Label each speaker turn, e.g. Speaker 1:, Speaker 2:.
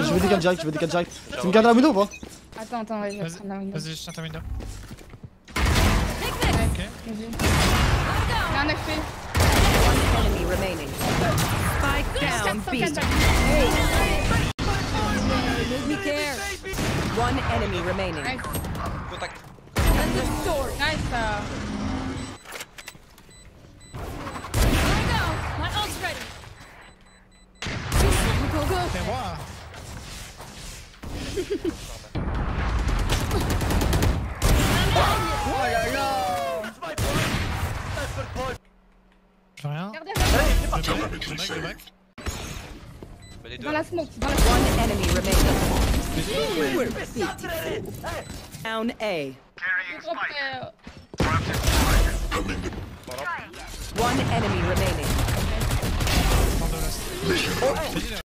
Speaker 1: je vais décaler direct, Tu me gardes la window ou pas?
Speaker 2: Attends, ouais, je vais prendre la window.
Speaker 3: Vas-y, je tiens ta window.
Speaker 2: Ok. Vas-y. Y'a un HP.
Speaker 4: One enemy remaining. Spike down, B. Make me care. One enemy remaining.
Speaker 2: Nice.
Speaker 5: Contact.
Speaker 2: Nice.
Speaker 6: My ult's ready.
Speaker 2: Go.
Speaker 3: C'est moi. Je fais rien.
Speaker 2: Regardez,
Speaker 3: Go back.
Speaker 2: dans la smoke.
Speaker 4: One enemy remaining. Down A. One enemy remaining.